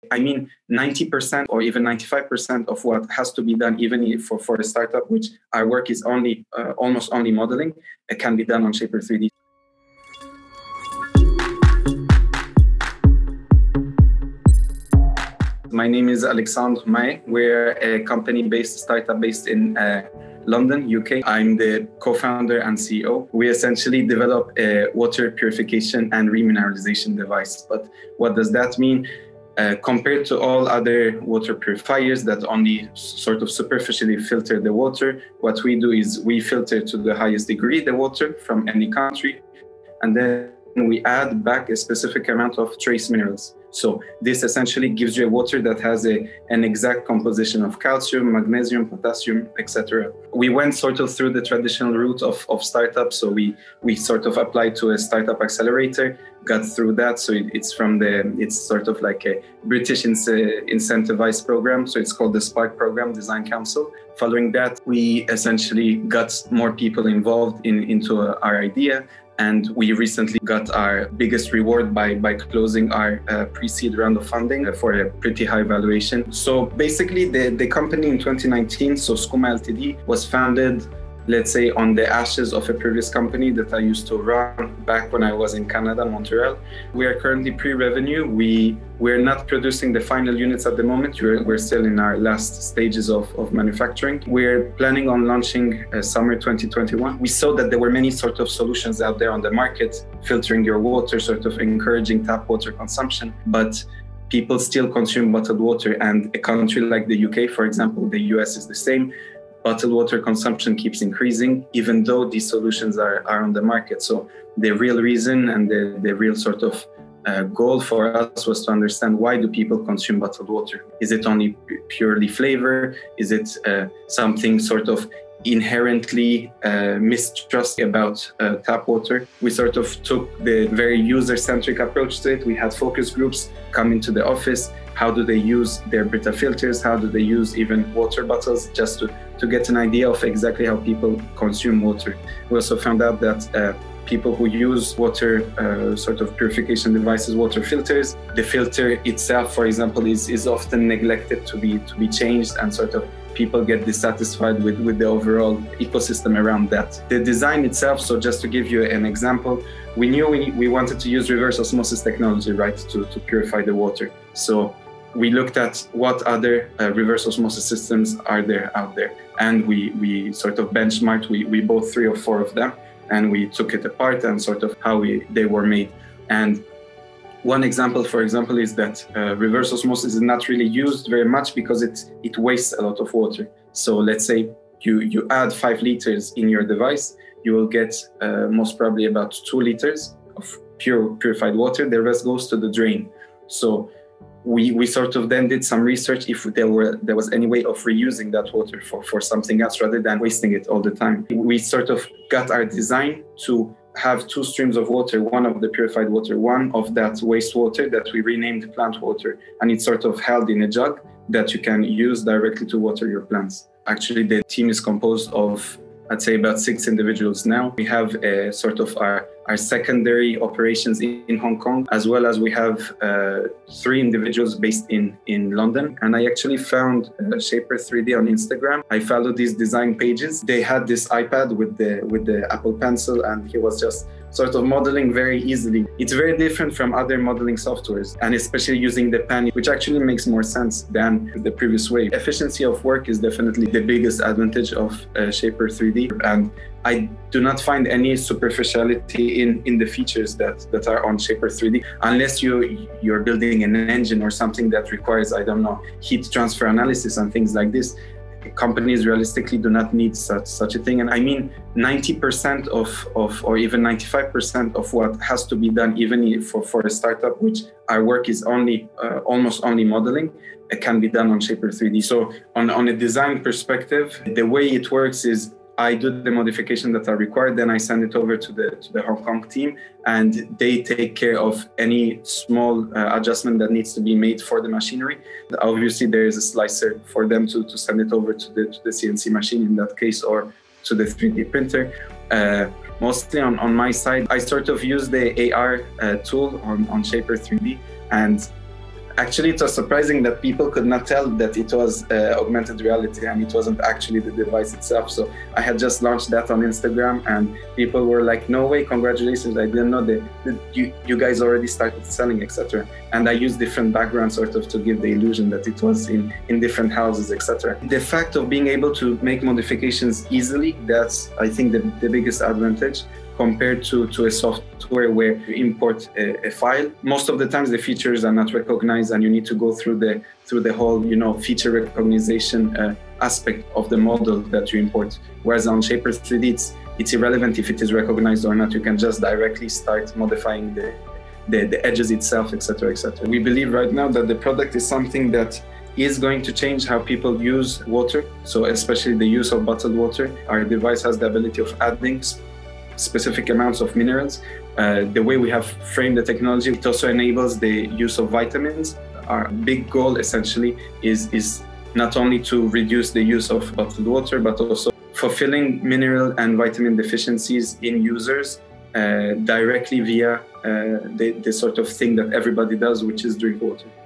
I mean, 90% or even 95% of what has to be done, even for a startup, which our work is only almost only modeling, it can be done on Shapr3D. My name is Alexandre Mahé. We're a startup based in London, UK. I'm the co-founder and CEO. We essentially develop a water purification and remineralization device. But what does that mean? Compared to all other water purifiers that only sort of superficially filter the water, what we do is we filter to the highest degree the water from any country, and then we add back a specific amount of trace minerals. So this essentially gives you a water that has an exact composition of calcium, magnesium, potassium, etc. We went sort of through the traditional route of startups. So we sort of applied to a startup accelerator, got through that. So it's sort of like a British incentivized program. So it's called the Spark Program Design Council. Following that, we essentially got more people involved into our idea. And we recently got our biggest reward by closing our pre-seed round of funding for a pretty high valuation. So basically the company in 2019, so Skuma Ltd, was founded, let's say, on the ashes of a previous company that I used to run back when I was in Canada, Montreal. We are currently pre-revenue. We're not producing the final units at the moment. We're still in our last stages of manufacturing. We're planning on launching summer 2021. We saw that there were many sort of solutions out there on the market, filtering your water, sort of encouraging tap water consumption, but people still consume bottled water. And a country like the UK, for example, the US is the same. Bottled water consumption keeps increasing, even though these solutions are on the market. So the real reason and the real sort of goal for us was to understand, why do people consume bottled water? Is it only purely flavor? Is it something sort of inherently mistrust about tap water? We sort of took the very user-centric approach to it. We had focus groups come into the office. How do they use their Brita filters? How do they use even water bottles, just to get an idea of exactly how people consume water? We also found out that people who use water sort of purification devices, water filters, the filter itself, for example, is often neglected to be changed, and sort of people get dissatisfied with the overall ecosystem around that. The design itself, so just to give you an example, we knew we wanted to use reverse osmosis technology, right, to purify the water. So we looked at what other reverse osmosis systems are there out there. And we sort of benchmarked, we bought 3 or 4 of them, and we took it apart and sort of how they were made. And one example, for example, is that reverse osmosis is not really used very much because it wastes a lot of water. So let's say you add 5 liters in your device, you will get most probably about 2 liters of purified water. The rest goes to the drain. So we sort of then did some research if there was any way of reusing that water for something else rather than wasting it all the time. We sort of got our design to have 2 streams of water, one of the purified water, one of that wastewater that we renamed plant water. And it's sort of held in a jug that you can use directly to water your plants. Actually, the team is composed of, I'd say, about 6 individuals now. We have a sort of our secondary operations in Hong Kong, as well as we have 3 individuals based in London. And I actually found Shapr3D on Instagram. I followed these design pages. They had this iPad with the Apple Pencil, and he was just sort of modeling very easily. It's very different from other modeling softwares, and especially using the pen, which actually makes more sense than the previous way. Efficiency of work is definitely the biggest advantage of Shapr3D, and I do not find any superficiality in the features that are on Shapr3D, unless you're building an engine or something that requires, I don't know, heat transfer analysis and things like this. Companies realistically do not need such a thing. And I mean, 90% or even 95% of what has to be done, even for a startup, which our work is only almost only modeling, it can be done on Shapr3D. So on a design perspective, the way it works is I do the modification that are required, then I send it over to the Hong Kong team, and they take care of any small adjustment that needs to be made for the machinery. Obviously, there is a slicer for them to send it over to the CNC machine in that case, or to the 3D printer. Mostly on my side, I sort of use the AR tool on Shapr3D, and Actually, it was surprising that people could not tell that it was augmented reality and it wasn't actually the device itself. So I had just launched that on Instagram and people were like, no way, congratulations. I didn't know that you guys already started selling, etc. And I used different backgrounds sort of to give the illusion that it was in different houses, etc. The fact of being able to make modifications easily, that's, I think, the biggest advantage compared to a software where you import a file. Most of the times the features are not recognized and you need to go through the whole, feature recognition aspect of the model that you import. Whereas on Shapr3D, it's irrelevant if it is recognized or not. You can just directly start modifying the edges itself, etc., etc. We believe right now that the product is something that is going to change how people use water. So especially the use of bottled water. Our device has the ability of adding specific amounts of minerals. The way we have framed the technology, it also enables the use of vitamins. Our big goal essentially is not only to reduce the use of bottled water, but also fulfilling mineral and vitamin deficiencies in users directly via the sort of thing that everybody does, which is drink water.